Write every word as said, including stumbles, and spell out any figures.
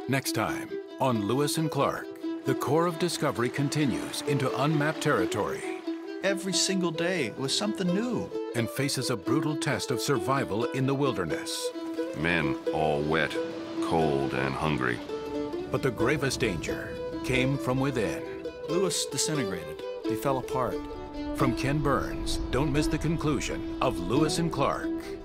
Next time on Lewis and Clark, the Corps of Discovery continues into unmapped territory. Every single day was something new. And faces a brutal test of survival in the wilderness. Men all wet, cold, and hungry. But the gravest danger came from within. Lewis disintegrated. He fell apart. From Ken Burns, don't miss the conclusion of Lewis and Clark.